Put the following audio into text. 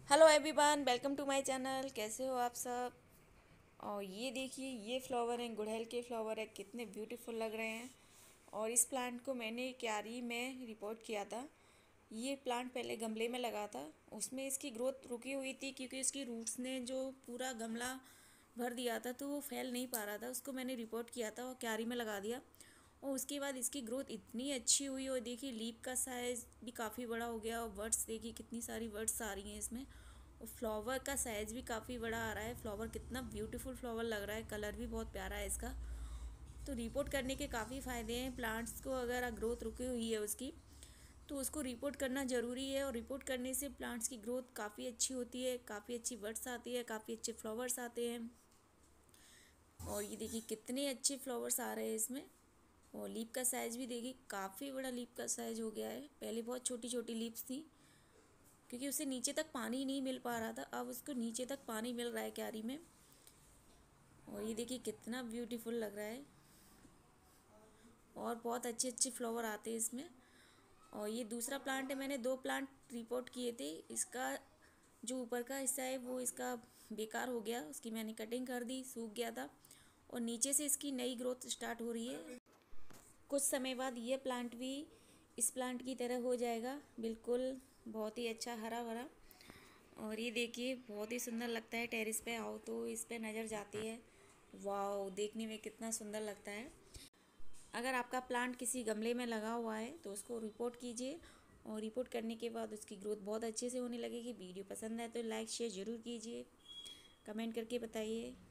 Hello everyone, welcome to my channel. कैसे हो आप सब। और ये देखिए, ये फ्लावर हैं, गुड़हल के फ्लावर है, कितने ब्यूटीफुल लग रहे हैं। और इस प्लांट को मैंने क्यारी में रिपोर्ट किया था। ये प्लांट पहले गमले में लगा था, उसमें इसकी ग्रोथ रुकी हुई थी क्योंकि उसकी रूट्स ने जो पूरा गमला भर दिया था, तो वो फैल नहीं पा रहा था। उसको मैंने रिपोर्ट किया था और क्यारी में लगा दिया। और उसके बाद इसकी ग्रोथ इतनी अच्छी हुई, और देखिए लीफ का साइज़ भी काफ़ी बड़ा हो गया। और वर्ड्स देखिए, कितनी सारी वर्ड्स आ रही हैं इसमें। और फ्लावर का साइज़ भी काफ़ी बड़ा आ रहा है। फ्लावर कितना ब्यूटीफुल फ्लावर लग रहा है, कलर भी बहुत प्यारा है इसका। तो रिपोर्ट करने के काफ़ी फ़ायदे हैं। प्लांट्स को अगर ग्रोथ रुकी हुई है उसकी, तो उसको रिपोर्ट करना ज़रूरी है। और रिपोर्ट करने से प्लांट्स की ग्रोथ काफ़ी अच्छी होती है, काफ़ी अच्छी बड्स आती है, काफ़ी अच्छे फ्लावर्स आते हैं। और ये देखिए कितने अच्छे फ्लावर्स आ रहे हैं इसमें। और लीफ का साइज़ भी देखिए, काफ़ी बड़ा लीफ का साइज़ हो गया है। पहले बहुत छोटी छोटी लीव्स थी क्योंकि उसे नीचे तक पानी नहीं मिल पा रहा था, अब उसको नीचे तक पानी मिल रहा है क्यारी में। और ये देखिए कितना ब्यूटीफुल लग रहा है। और बहुत अच्छे अच्छे फ्लावर आते हैं इसमें। और ये दूसरा प्लांट है, मैंने दो प्लांट रिपोर्ट किए थे। इसका जो ऊपर का हिस्सा है वो इसका बेकार हो गया, उसकी मैंने कटिंग कर दी, सूख गया था। और नीचे से इसकी नई ग्रोथ स्टार्ट हो रही है। कुछ समय बाद ये प्लांट भी इस प्लांट की तरह हो जाएगा, बिल्कुल बहुत ही अच्छा हरा भरा। और ये देखिए बहुत ही सुंदर लगता है। टेरेस पे आओ तो इस पे नज़र जाती है। वाओ, देखने में कितना सुंदर लगता है। अगर आपका प्लांट किसी गमले में लगा हुआ है तो उसको रिपोर्ट कीजिए। और रिपोर्ट करने के बाद उसकी ग्रोथ बहुत अच्छे से होने लगेगी। वीडियो पसंद है तो लाइक शेयर ज़रूर कीजिए, कमेंट करके बताइए।